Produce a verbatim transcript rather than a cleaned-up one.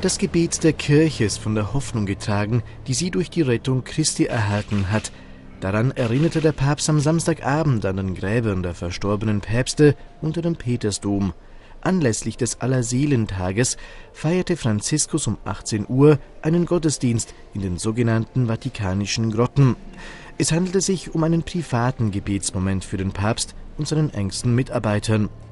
Das Gebet der Kirche ist von der Hoffnung getragen, die sie durch die Rettung Christi erhalten hat. Daran erinnerte der Papst am Samstagabend an den Gräbern der verstorbenen Päpste unter dem Petersdom. Anlässlich des Allerseelentages feierte Franziskus um achtzehn Uhr einen Gottesdienst in den sogenannten Vatikanischen Grotten. Es handelte sich um einen privaten Gebetsmoment für den Papst und seinen engsten Mitarbeitern.